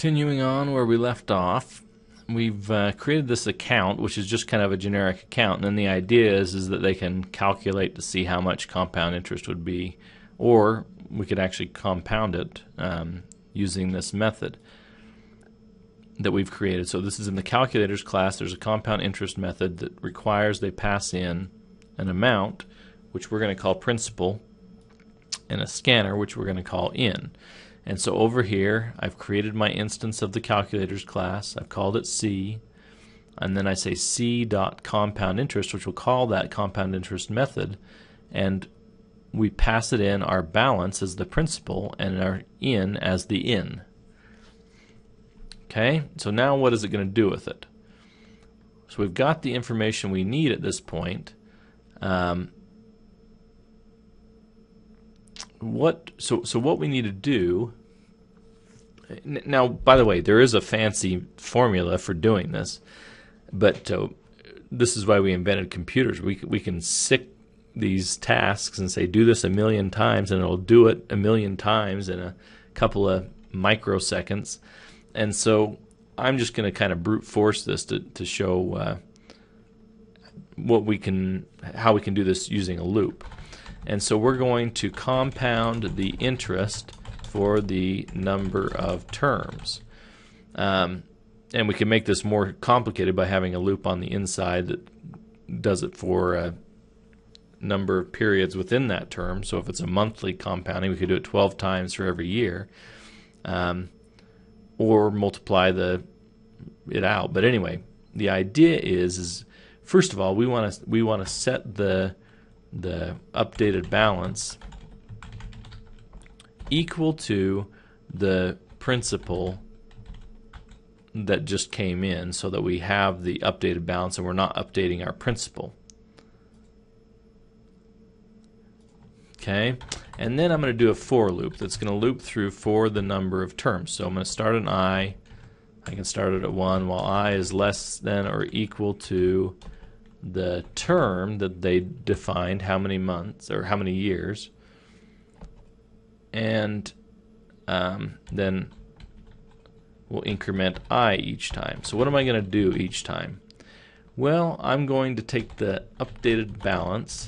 Continuing on where we left off, we've created this account, which is just kind of a generic account, and then the idea is that they can calculate to see how much compound interest would be, or we could actually compound it using this method that we've created. So this is in the calculators class. There's a compound interest method that requires they pass in an amount, which we're going to call principal, and a scanner, which we're going to call in. And so over here, I've created my instance of the calculators class. I've called it C, and then I say C.compound interest, which will call that compound interest method, and we pass it in our balance as the principal and our in as the in. Okay, so now what is it going to do with it? So we've got the information we need at this point. So what we need to do now, by the way, there is a fancy formula for doing this, but this is why we invented computers. We can sick these tasks and say do this 1,000,000 times, and it'll do it 1,000,000 times in a couple of microseconds. And so I'm just going to kind of brute force this to show how we can do this using a loop. And so we're going to compound the interest for the number of terms. And we can make this more complicated by having a loop on the inside that does it for a number of periods within that term. So if it's a monthly compounding, we could do it 12 times for every year, or multiply it out. But anyway, the idea is first of all, we want to set the updated balance equal to the principal that just came in, so that we have the updated balance and we're not updating our principal. Okay, and then I'm going to do a for loop that's going to loop through for the number of terms. So I'm going to start an I can start it at 1 while I is less than or equal to the term that they defined, how many months or how many years, and then we'll increment I each time. So what am I going to do each time? Well, I'm going to take the updated balance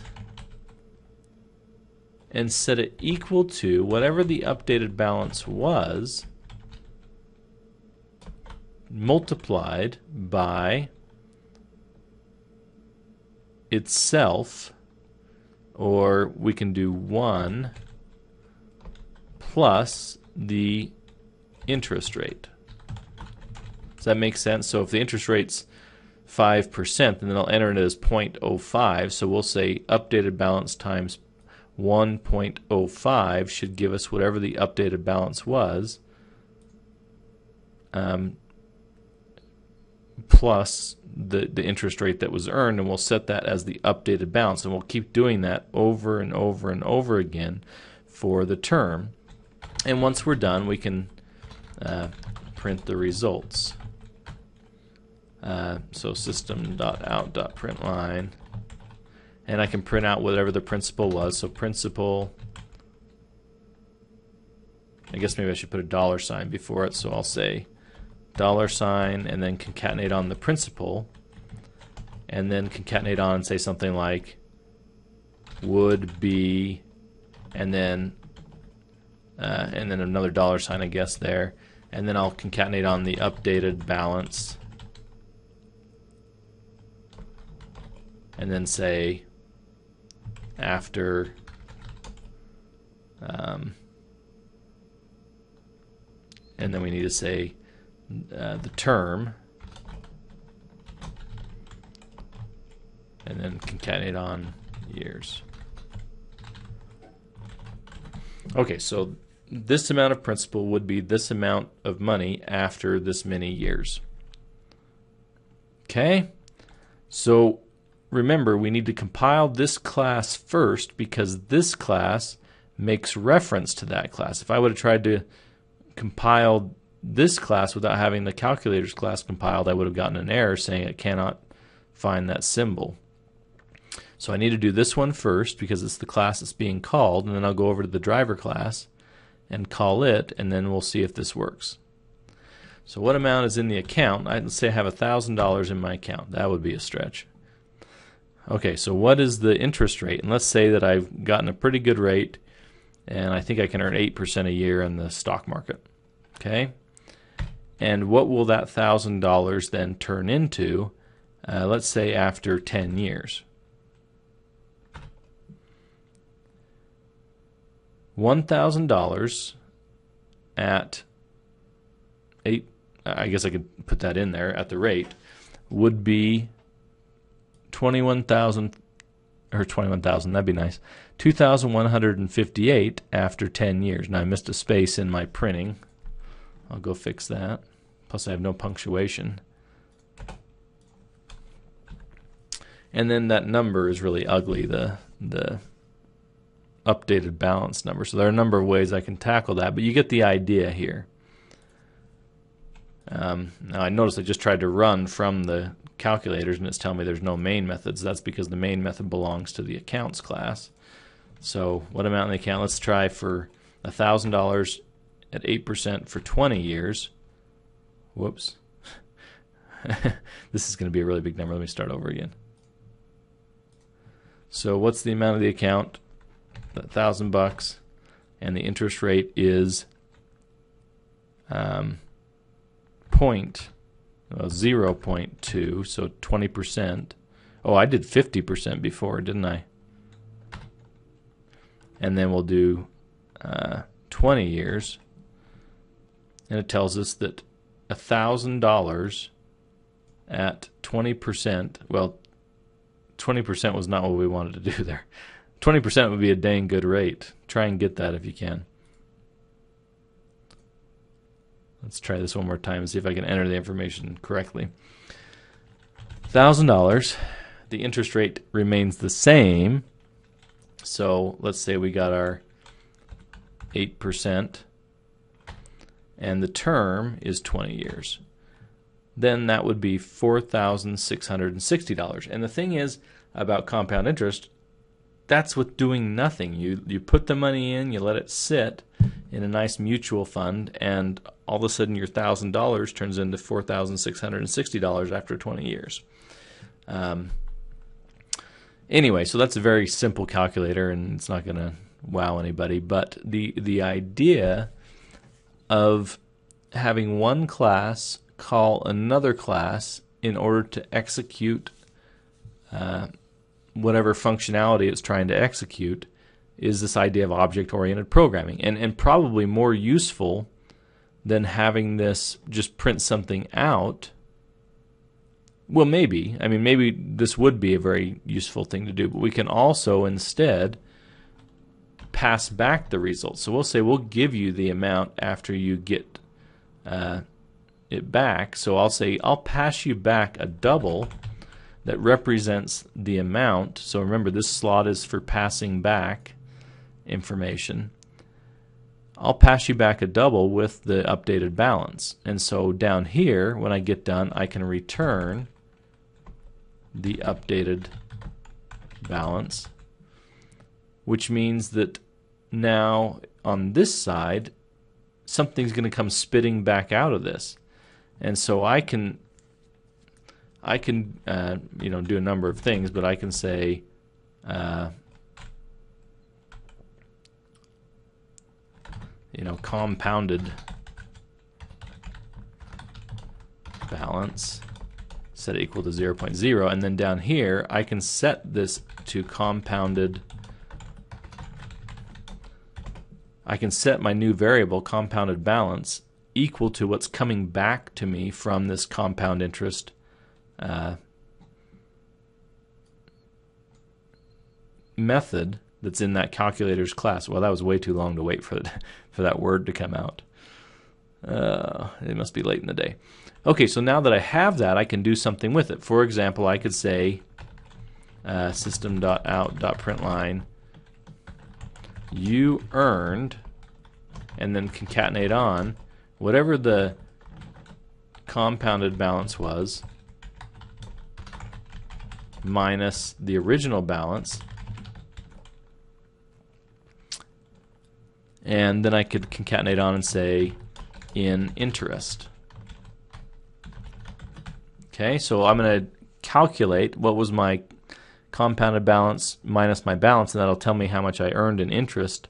and set it equal to whatever the updated balance was multiplied by itself, or we can do 1 plus the interest rate. Does that make sense? So if the interest rate's 5%, then I'll enter it as 0.05, so we'll say updated balance times 1.05 should give us whatever the updated balance was, plus the interest rate that was earned, and we'll set that as the updated balance, and we'll keep doing that over and over and over again for the term. And once we're done, we can print the results. So system.out.println, and I can print out whatever the principal was. So principal, I guess maybe I should put a $sign before it, so I'll say $, and then concatenate on the principal, and then concatenate on and say something like would be, and then another $sign, I guess, there, and then I'll concatenate on the updated balance, and then say after and then we need to say the term, and then concatenate on years. Okay, so this amount of principal would be this amount of money after this many years. Okay, so remember, we need to compile this class first because this class makes reference to that class. If I would have tried to compile this class without having the calculators class compiled, I would have gotten an error saying it cannot find that symbol. So I need to do this one first because it's the class that's being called, and then I'll go over to the driver class and call it, and then we'll see if this works. So what amount is in the account? Let's say I have $1,000 in my account. That would be a stretch. Okay, so what is the interest rate? And let's say that I've gotten a pretty good rate, and I think I can earn 8% a year in the stock market. Okay? And what will that $1,000 then turn into, let's say after 10 years? $1,000 at 8, I guess I could put that in there, at the rate, would be 21,000, or 21,000, that'd be nice. 2,158 after 10 years. Now I missed a space in my printing. I'll go fix that. Plus I have no punctuation. And then that number is really ugly, the updated balance number. So there are a number of ways I can tackle that, but you get the idea here. Now I noticed I just tried to run from the calculators and it's telling me there's no main methods. That's because the main method belongs to the accounts class. So what amount in the account? Let's try for $1,000 at 8% for 20 years. Whoops. This is going to be a really big number. Let me start over again. So what's the amount of the account? $1,000, and the interest rate is 0.2, so 20%. Oh, I did 50% before, didn't I? And then we'll do 20 years, and it tells us that $1,000 at 20%, well, 20% was not what we wanted to do there. 20% would be a dang good rate. Try and get that if you can. Let's try this one more time and see if I can enter the information correctly. $1,000, the interest rate remains the same. So let's say we got our 8%, and the term is 20 years. Then that would be $4,660. And the thing is about compound interest, that's with doing nothing. You put the money in, you let it sit in a nice mutual fund, and all of a sudden your $1,000 turns into $4,660 after 20 years. Anyway, so that's a very simple calculator, and it's not going to wow anybody. But the idea of having one class call another class in order to execute whatever functionality it's trying to execute is this idea of object-oriented programming, and probably more useful than having this just print something out. Well, maybe. I mean, maybe this would be a very useful thing to do, but we can also instead pass back the results. So we'll say we'll give you the amount after you get it back. So I'll say I'll pass you back a double that represents the amount. So remember, this slot is for passing back information. I'll pass you back a double with the updated balance. And so down here, when I get done, I can return the updated balance, which means that now on this side, something's going to come spitting back out of this. And so I can you know, do a number of things, but I can say you know, compounded balance, set it equal to 0.0, and then down here I can set this to compounded. I can set my new variable, compounded balance, equal to what's coming back to me from this compound interest method that's in that calculator's class. Well, that was way too long to wait for that word to come out. It must be late in the day. Okay, so now that I have that, I can do something with it. For example, I could say system.out.println you earned, and then concatenate on whatever the compounded balance was minus the original balance, and then I could concatenate on and say in interest. Okay, so I'm going to calculate what was my compounded balance minus my balance, and that'll tell me how much I earned in interest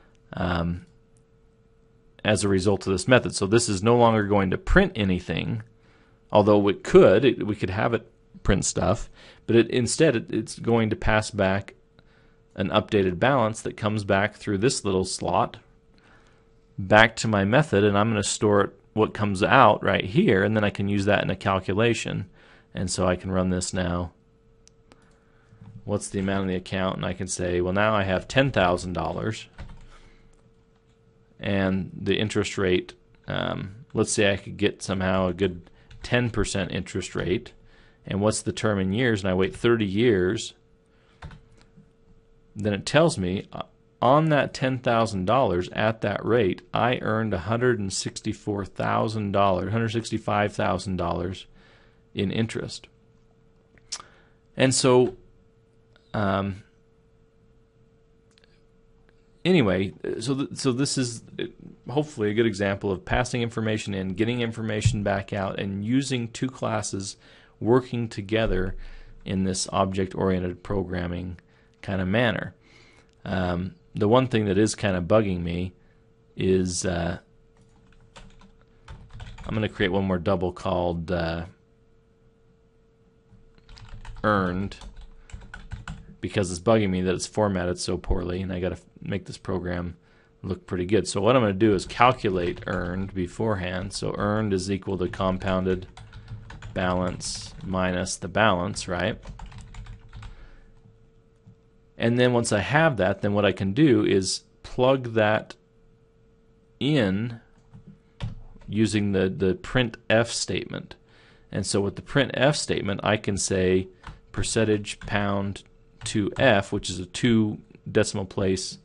as a result of this method. So this is no longer going to print anything, although we could have it print stuff, but instead it's going to pass back an updated balance that comes back through this little slot back to my method, and I'm going to store it, what comes out right here, and then I can use that in a calculation. And so I can run this now. What's the amount in the account? And I can say, well, now I have $10,000, and the interest rate, let's say I could get somehow a good 10% interest rate. And what's the term in years? And I wait 30 years. Then it tells me on that $10,000 at that rate, I earned $165,000 in interest. And so anyway, so this is hopefully a good example of passing information in, getting information back out, and using two classes working together in this object-oriented programming kind of manner. The one thing that is kind of bugging me is I'm going to create one more double called earned, because it's bugging me that it's formatted so poorly, and I got to make this program look pretty good. So what I'm going to do is calculate earned beforehand. So earned is equal to compounded balance minus the balance, right? And then once I have that, then what I can do is plug that in using the printf statement. And so with the printf statement, I can say percentage pound to f, which is a 2 decimal place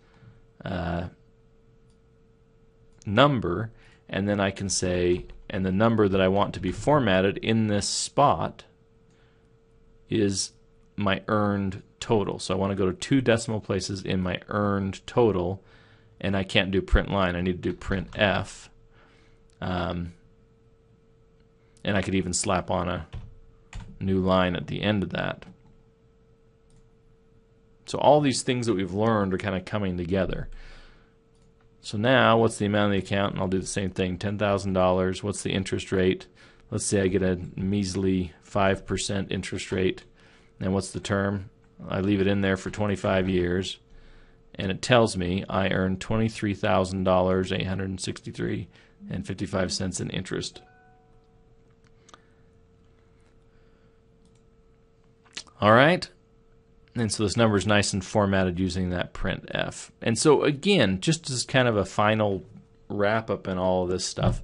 number, and then I can say, and the number that I want to be formatted in this spot is my earned total. So I want to go to 2 decimal places in my earned total, and I can't do print line. I need to do printf. And I could even slap on a new line at the end of that. So all these things that we've learned are kind of coming together. So now, what's the amount of the account? And I'll do the same thing, $10,000. What's the interest rate? Let's say I get a measly 5% interest rate. And what's the term? I leave it in there for 25 years. And it tells me I earned $23,863.55 in interest. All right. And so this number is nice and formatted using that printf. And so again, just as kind of a final wrap up in all of this stuff,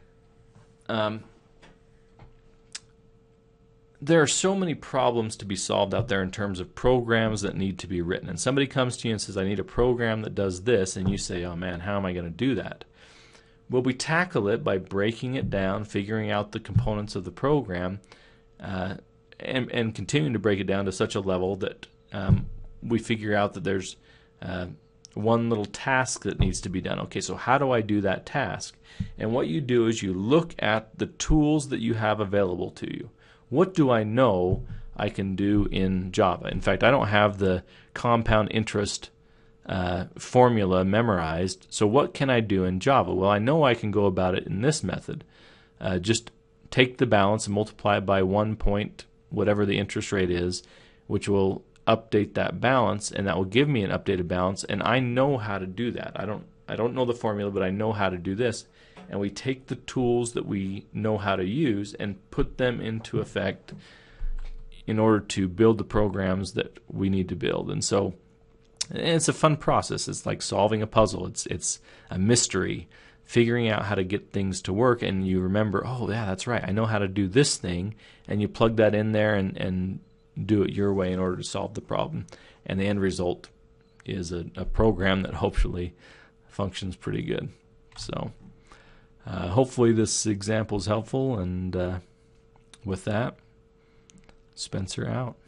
there are so many problems to be solved out there in terms of programs that need to be written. And somebody comes to you and says, I need a program that does this, and you say, oh man, how am I going to do that? Well, we tackle it by breaking it down, figuring out the components of the program, and continuing to break it down to such a level that we figure out that there's one little task that needs to be done. Okay, so how do I do that task? And what you do is you look at the tools that you have available to you. What do I know I can do in Java? In fact, I don't have the compound interest formula memorized, so what can I do in Java? Well, I know I can go about it in this method. Just take the balance and multiply it by 1 point, whatever the interest rate is, which will update that balance, and that will give me an updated balance, and I know how to do that. I don't know the formula, but I know how to do this. And we take the tools that we know how to use and put them into effect in order to build the programs that we need to build. And so it's a fun process. It's like solving a puzzle. It's a mystery, figuring out how to get things to work, and you remember, oh yeah, that's right, I know how to do this thing, and you plug that in there and do it your way in order to solve the problem. And the end result is a program that hopefully functions pretty good. So hopefully this example is helpful, and with that, Spencer out.